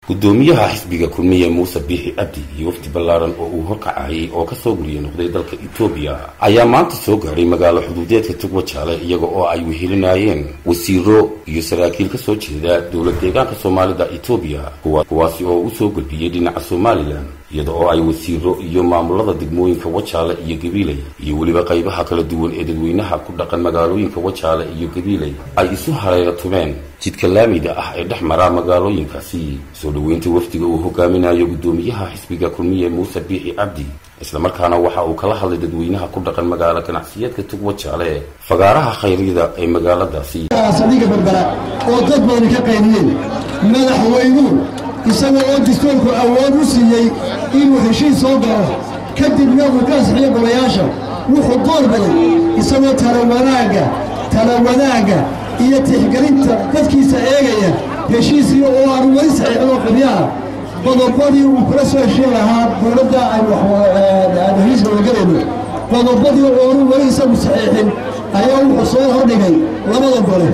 gudoomiyaha xisbiga kulmiye Muuse Biixi Cabdi iyo wafdi ballaaran oo uu horkacay oo ka soo guriyay noqday dalka Itoobiya ayaa maanta soo gaaray magaalo xuduudeedka Togwajaale iyaga oo ay wehelinayeen wasiiro iyo saraakiil ka soo jeeda dowladda deegaanka Soomaalida Itoobiya kuwaasi oo u soo gudbiyay dhinaca Somaliland iyada oo ay wasiiro iyo maamulada degmooyinka Wajaale iyo Gabiley iyo waliba qaybaha kala duwan ee dadweynaha ku dhaqan magaalooyinka Wajaale iyo Gabiley ay isu hareeratumeen jidka laamida ah ee dhexmara magaalooyinkaasi soo dhaweynta wafdiga uu hogaaminayo gudoomiyaha xisbiga kulmiye Muuse Biixi Cabdi isla markaana waxa uu kala hadlay dadweynaha ku dhaqan magaalada ganacsiyeedka Togwajaale fagaaraha khayriyada ee magaaladaasi sadiga barbara oo dad badan ka qayniyeen madaxweynuhu isagoo oo distoorku awood u siiyay inuu heshiis soo galo kadibna uu ka saxiyo golayaasha wuxuu door baday isagoo tala wanaaga iyo tixgelinta dadkiisa eegaya heshiisii oo aan wali saxiixdo qadiyaha qodobadii uu kula soo heshiin lahaa dowladda ay heshiiska wadagelayno qodobadii oo uu wali isagu saxiixin ayaa wuxuu soo hordhigay labada gole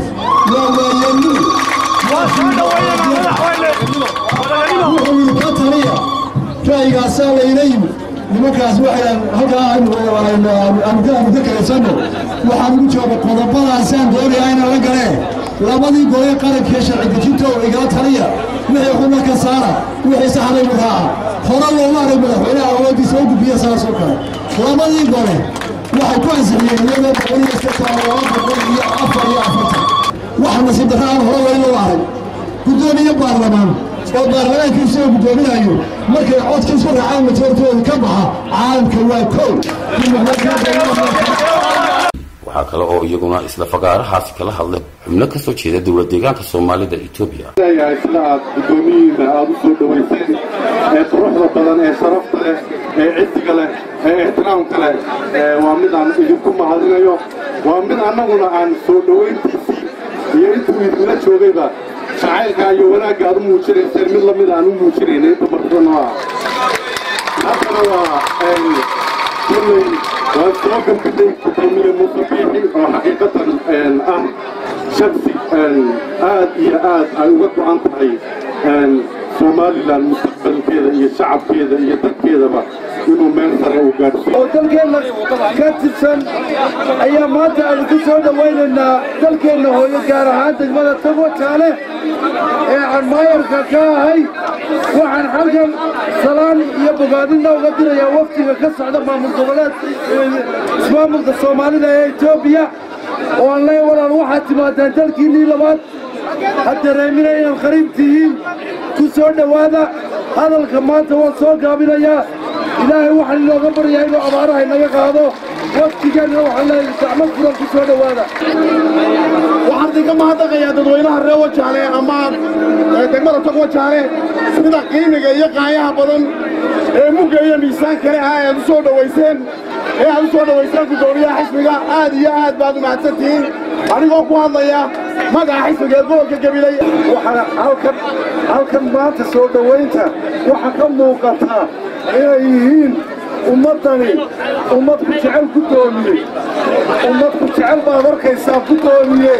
wuxuu ka taliya ra'yigaasaa layla yimid nimankaas waxay halkaa aanu ka kalaysano waxaan ugu jooga qodobadaasaan doonayaa inaan la galee labadii gole qarankiiyo sharci dejinta oo igala taliya wixii xubna ka saara wixii saxday muraaca hore looma arag madaxweynaha awooddiisa u gudbiya saasoo kale labadii gole waxay ku ansixiyeen iyagoo waxa nasiib darro aan hore weli loo arag gudoomiye baarlamaan oo baarlamaankiisa oo gudoominayo markay codkiisu raacaan majortooda ka baxa caalamka waa kow waxaa kale oo iyaguna isla fagaarahaasi kala hadlay xubno ka soo jeeda dowladda deegaanka Soomaalida Itoobiya sida aad gudoomiyihiina aad u soo dhaweyseen ee quruxda badan ee sharafta leh ee ciddiga leh ee ixtiraamka leh waa mid aan idinku mahadinayo waa mid annaguna aan soo dhaweyntiisii iyo intuu idinla joogayba shacaylka iyo wanaagga aad u muujinayseen mid lamid aan u muujinayna inta martana haddana waa kulley waan soo gabgadhay gudoomiye Muuse Biixi oo xaqiiqatan ah shaksi aad iyo aad ay uga go'an tahay Somaliland mustaqbalkeeda iyo shacabkeeda iyo dadkeedaba inuu meel sare u gaadhsiiyo oo dalkeena ka tirsan ayaa maanta aan ku soo dhawaynaynaa dalkeena hooyo gaar ahaan degmada Togwajaale ee aan maayarka ka ahay waxaan halkan salaan iyo bogaadin uga dirayaa waftiga ka socda maamul goboleed ismaamulka Soomaalida ee Itoobiya oo aan leeyahay walaal waxaad timaadeen dalkiinii labaad hadda reeminayaan khariibtihiin ku soo dhawaada hadalka maanta waan soo gaabinayaa ilaahay waxaan inooga baryaa inuu abaaraha inaga qaado waftigeena waxaan leeyahay gacmo furan ku soo dhawaada waxaan idinka mahadnaqayaa dadweynaha reer Wajaale ama degmada Togwajaale sida qiimiga iyo qaayaha badan ee mugga iyo miisaan kale ah ee u soo dhaweyseen gudoomiyaha xisbiga aad iyo aad baad u mahadsantihiin anigoo ku hadlaya magaca xisbiga gobolka Gabiley waxaan halkan maanta soo dhaweynta waxa ka muuqata inay yihiin ummadani ummad ku jecel gudoomiye ummad ku jecel baad arkaysaa gudoomiye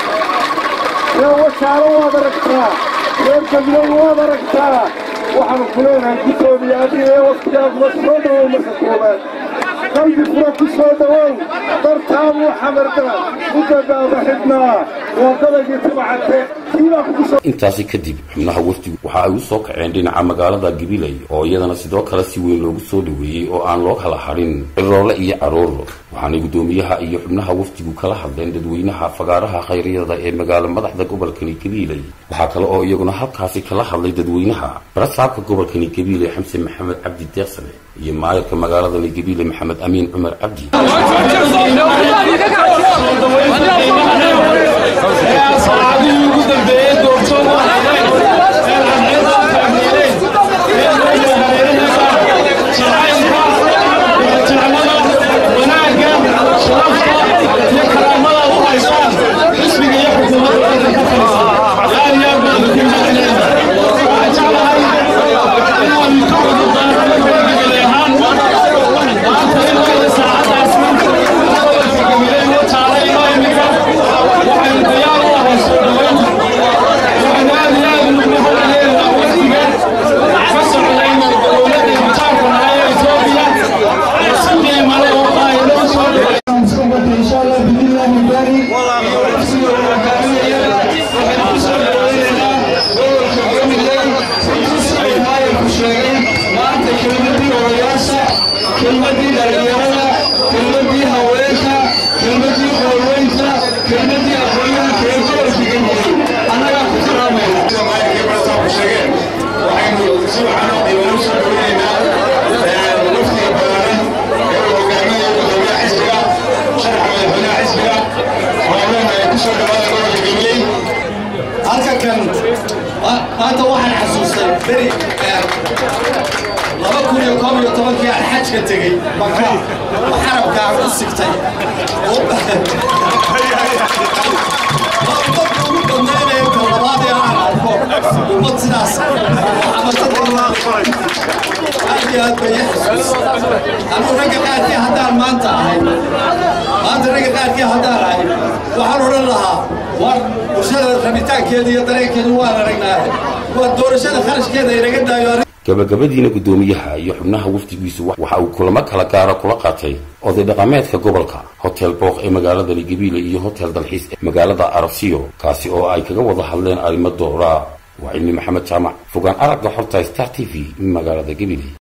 reer Wajaale waad aragtaa reer Gabiley waad aragtaa waxaan ku leenahay gudoomiye adiga waqtigaas ma soo dhawow marka koobaad qalbi fura ku soo dhawow dartaamu xamarda mudada xidnaa وقضي تبعته intaasi kadib xubnaha wafdigu waxa ay u soo kaceen dhinaca magaalada Gabiley oo iyadana sidoo kale si weyn loogu soo dhaweeyay oo aan loo kala harin ciroole iyo caruur waxaana gudoomiyaha iyo xubnaha wafdigu kala hadleen dadweynaha fagaaraha khayriyada ee magaalada madaxda gobolka Gabiley waxa kale oo iyaguna halkaasi kala hadlay dadweynaha barasaabka gobolka Gabiley Xamse Maxamed Cabdi Deeqsane iyo maayarka magaalada Gabiley Maxamed Amiin Cumar Cabdi Thank you. kelmadii dhalinyarada kelmadii haweenka kelmadii qoolweynta kelmadii aqoonyahanka ee gobolka galmudug annagaa ku salaamayna waxaynu si wacan oo qiimaanu soo dhaweynaynaa wafdiga ballaaran ee uu hogaaminayo gudoomiyaha xisbiga sharaxa madaxweynaha xisbiga oo leenahay ku soo dhawaada gobolka galmudug halka kan maanta waxaan xasuustay beri 2011 aan xajka tegey maka xarabka aan ku sigtay ummad sidaas aad bay anuu ragga qaarkii haddaan maanta ahay waxaan odhan lahaa war bulshada rabitaankeeda iyo dareenkeedu waan aragnaaye waa doorashada kharashkeeda inaga daayo gabagabadiina gudoomiyaha iyo xubnaha wafdigiisu waxa uu kulamo kala gaara kula qaatay oday dhaqameedka gobolka hotel booq ee magaalada Gabiley iyo hotel dalxiis ee magaalada Arabsiyo kaasi oo ay kaga wada hadleen arrimo doora waa Maxamed Jaamac fogaan aragga xorta Star TV magaalada Gabiley.